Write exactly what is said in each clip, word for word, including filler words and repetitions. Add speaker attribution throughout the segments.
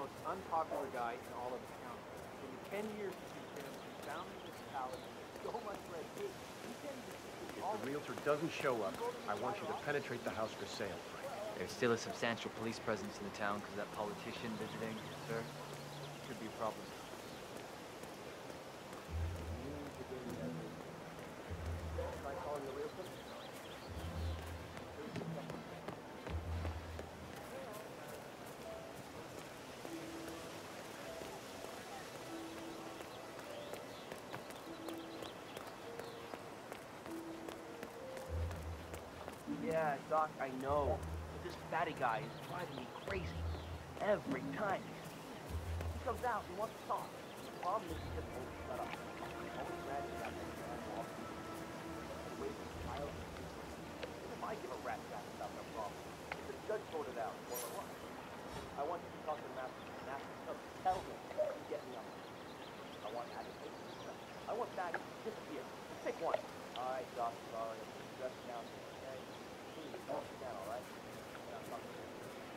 Speaker 1: most unpopular guy in all of the county. In the ten years he's been in the found municipality with so much red tape, he can't even see
Speaker 2: If
Speaker 1: all
Speaker 2: the realtor doesn't show up, I want you to penetrate the house for sale.
Speaker 3: There's still a substantial police presence in the town because of that politician visiting, sir. Could be a problem.
Speaker 1: Try calling the realtor.
Speaker 4: Yeah, Doc, I know. But this fatty guy is driving me crazy. Every time. He comes out and wants to talk. The problem is he just won't shut up. Always ranting about that man walking. And waiting for the child. Even if I give a rat's ass about that problem, if the judge voted out, well, what? I want you to talk to the master. Master, tell him to get me on the I want agitation. I want fatty to disappear. Pick one. All right, Doc, sorry. I'm stressed down. Okay? Please, calm down, all right? And I'm talking to you.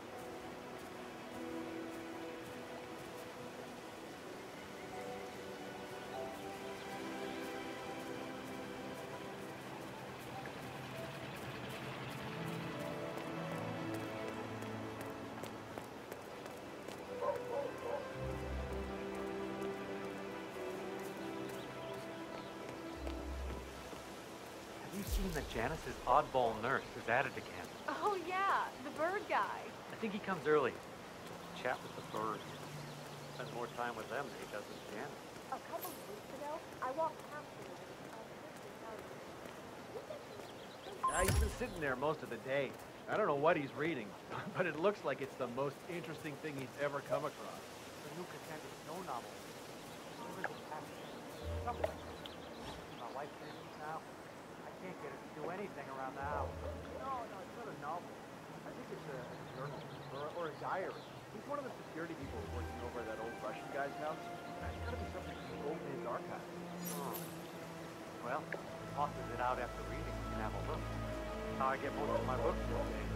Speaker 5: Have you seen that Janice's oddball nurse is at it again?
Speaker 6: Oh, yeah, the bird guy.
Speaker 5: I think he comes early. Chat with the birds. Spends more time with them than he does with Janice.
Speaker 6: A couple of weeks ago, I walked past him and
Speaker 2: Uh, he's been sitting there most of the day. I don't know what he's reading, but it looks like it's the most interesting thing he's ever come across.
Speaker 1: The new Cassandra Snow novel. Where is it, Patty? Something. My wife finishes now. I can't get her to do anything around the house. No, no, it's not a novel. I think it's a, a journal or, or a diary.
Speaker 2: He's one of the security people working over at that old Russian guy's house. It's gotta be something he wrote in his archive.
Speaker 5: Oh. Well, tosses it out after reading. You can have a look. How I get most of my books these days.